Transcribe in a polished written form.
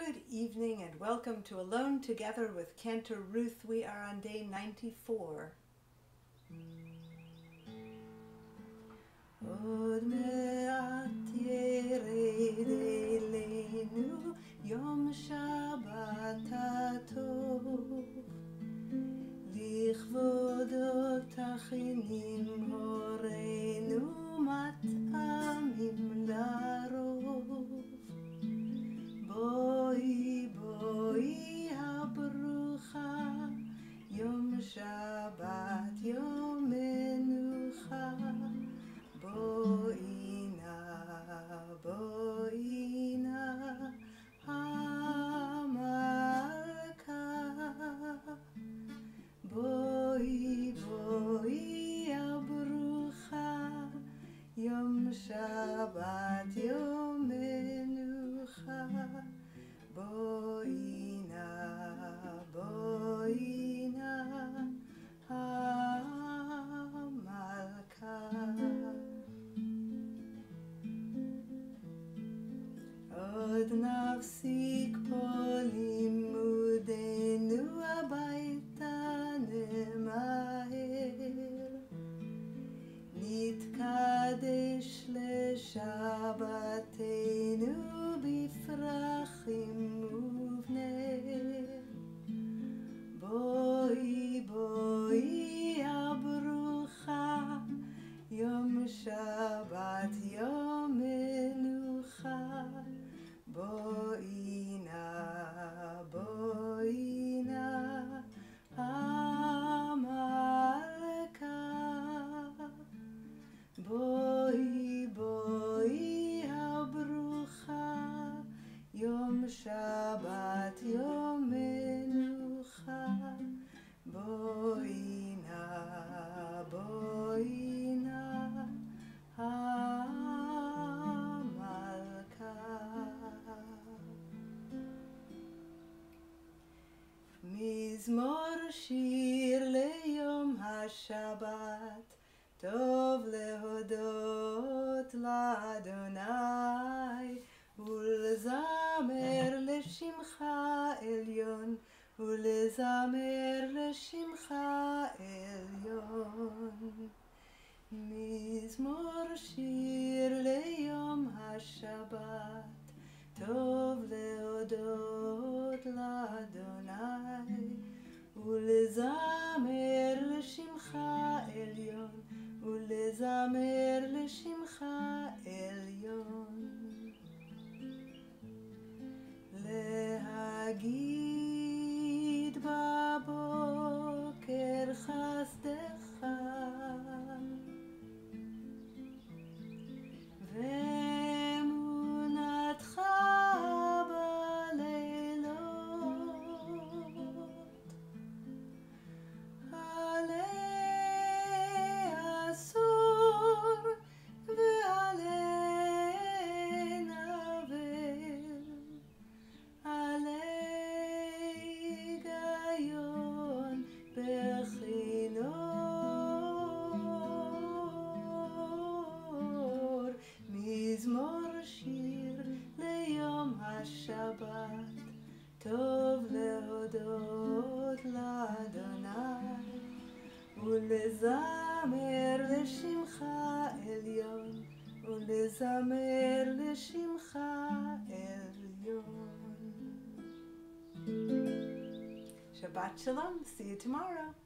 Good evening and welcome to Alone Together with Cantor Ruth. We are on day 94. עוד מעט ירד אלינו יום שבת הטוב, לכבודו תכינים הורינו מטעמים לרוב. בואי בואי הברוכה, יום שבת יום מנוחה. בואי נא המלכה. בואי בואי הברוכה, יום שבת יום מנוחה. בואי נא המלכה. עוד נפסיק פה לימודנו, הביתה נמהר, נתקדש לשבתנו בפרחים ובנר. בואי בואי הברוכה, יום שבת יום מנוחה. בואי נא המלכה. בואי בואי הברוכה, יום שבת יום מנוחה. בואי נא המלכה. מזמור שיר ליום השבת, טוב להודות לאדוני ולזמר לשמך עליון, ולזמר לשמך עליון. מזמור שיר ליום השבת, טוב להודות לאדוני ולזמר לשמך עליון, ולזמר לשמך עליון. להגיד בבוקר חסדך ואמונתך בלילות, עלי אסור ועלי נבל, עלי היגיון בכינור. מזמור שיר ליום השבת, טוב להודות לאדוני ולזמר לשמך עליון, ולזמר לשמך עליון. Shabbat Shalom. See you tomorrow.